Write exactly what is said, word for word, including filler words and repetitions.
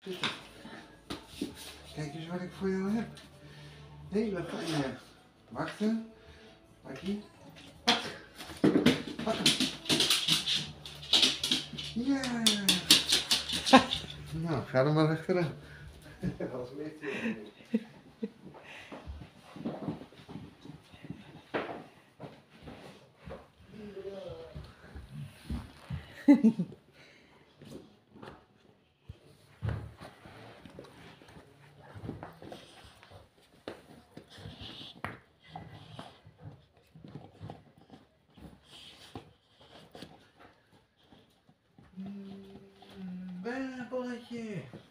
Zitten. Kijk eens wat ik voor jou heb. Hele fijne. Wachten. Pakkie. Pak. Pak hem. Ja. Nou, ga er maar achteraan. Als weet je. Babbeletje.